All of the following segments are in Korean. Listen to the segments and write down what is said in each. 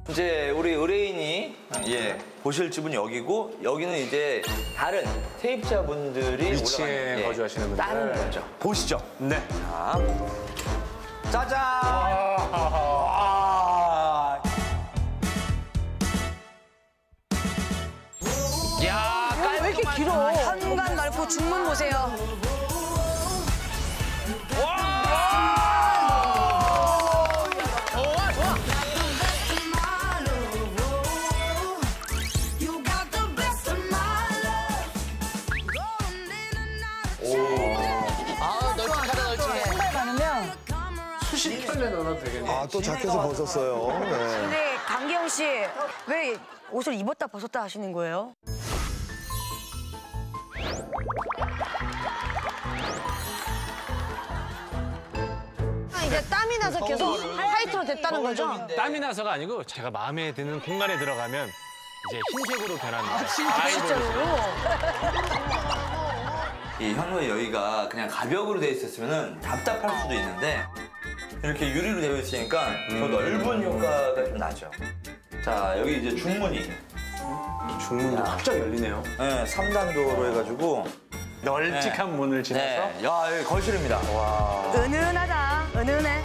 이제 우리 의뢰인이 보실 집은 여기고 여기는 이제 다른 세입자분들이 위치에 거주하시는 분들. 다른 거죠. 보시죠. 네. 자, 짜잔! 야, 왜 이렇게 길어? 현관 넓고 중문 보세요. 수십 켤레 넣어도 되겠네. 아, 또 자켓을 벗었어요. 네. 근데 강기영 씨, 왜 옷을 입었다 벗었다 하시는 거예요? 이제 땀이 나서 계속 화이트로 됐다는 거죠? 땀이 나서가 아니고 제가 마음에 드는 공간에 들어가면 이제 흰색으로 변합니다. 진짜로? 이 현우의 여기가 그냥 가벽으로 되어 있었으면 답답할 수도 있는데 이렇게 유리로 되어 있으니까 더 넓은 효과가 좀 나죠. 자, 여기 이제 중문이. 중문도 확장 열리네요. 네, 3단도로 해가지고. 널찍한 문을 지나서. 네. 야, 여기 거실입니다. 와. 은은하다, 은은해.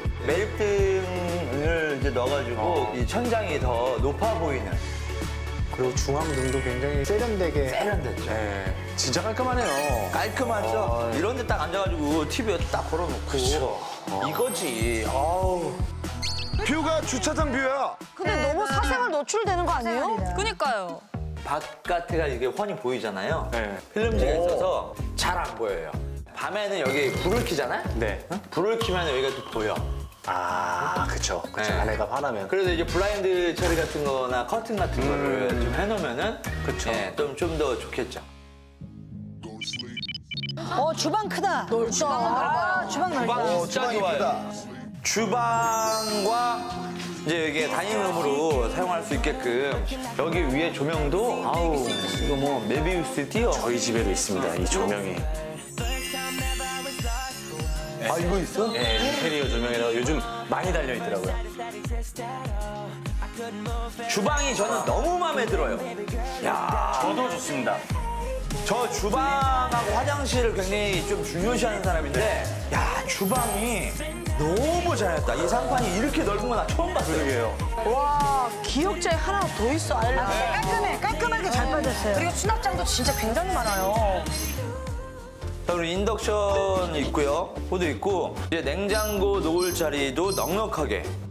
매립등을 이제 넣어가지고 이 천장이 더 높아 보이는. 그리고 중앙등도 굉장히 세련되게. 세련됐죠. 네. 진짜 깔끔하네요. 깔끔하죠? 이런 데 딱 앉아가지고 TV 딱 걸어놓고. 그렇죠. 이거지. 아우. 뷰가 주차장 뷰야. 근데 너무 사생활 노출되는 거 아니에요? 그니까요. 바깥에가 이게 훤히 보이잖아요. 네. 필름지가 있어서 잘 안 보여요. 밤에는 여기 불을 켜잖아요? 네. 불을 켜면 여기가 또 보여. 아, 그쵸. 그쵸. 네. 안에가 환하면. 그래서 이제 블라인드 처리 같은 거나 커튼 같은 거를 좀 해놓으면은 그쵸. 좀 더 좋겠죠. 주방 크다. 주방은 넓어요. 주방 넓어요. 진짜 좋아요. 주방과 이제 이게 다이닝룸으로 사용할 수 있게끔 여기 위에 조명도 아우 이거 뭐 메비우스 띄어. 저희 집에도 있습니다, 이 조명이. 아, 이거 있어? 네, 인테리어 조명이라고 요즘 많이 달려있더라고요. 주방이 저는 너무 마음에 들어요. 야, 저도 좋습니다. 저 주방하고 화장실을 굉장히 좀 중요시하는 사람인데 야, 주방이 너무 잘했다. 이 상판이 이렇게 넓은 건 나 처음 봤어요. 그러게요. 와, 기역자에 하나 더 있어, 아일랜드. 깔끔해, 깔끔하게 잘 빠졌어요. 그리고 수납장도 진짜 굉장히 많아요. 자, 우리 인덕션 있고요. 호도 있고 이제 냉장고 놓을 자리도 넉넉하게